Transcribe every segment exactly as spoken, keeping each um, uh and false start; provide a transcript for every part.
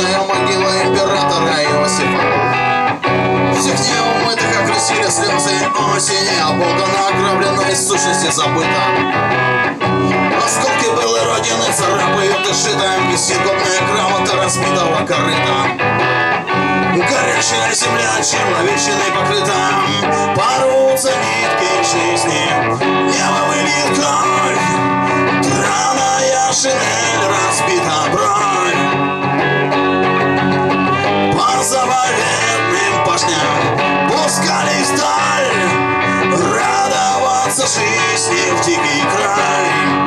Черная могила императора Иосифа. Всех не умытых окрестили слезы осени, а Бога награбленной сущности забыта. Осколки былой родины царапают и шито, висит губная грамота разбитого корыта. Горящая земля человечиной покрыта, порвутся нитки жизни, небо выльет кровь, драная шинель разбита бровь. По заповедным пашням пускались вдаль, радоваться жизни в дикий край.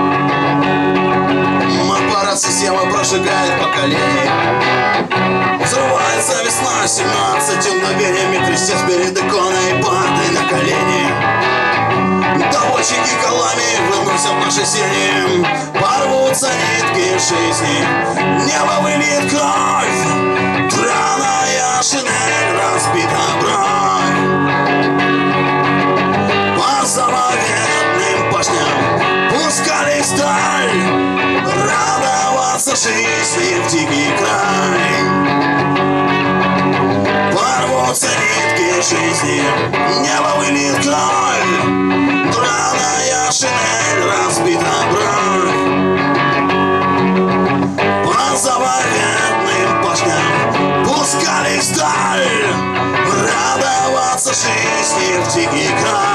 Аппарат системы прожигает поколение. Взрывается весна семнадцатью мгновениями, крестец перед иконой, падай на колени. Доводчики колами выносят наши сени, порвутся нитки жизни, небо выльет кровь, драная шинель разбита бровь. По заповедным пашням пускались вдаль, радоваться жизни в дикий край. Порвутся нитки жизни, небо выльет кровь, драная шинель разбита бровь. По заповедным пашням пускались вдаль, радоваться жизни в дикий край.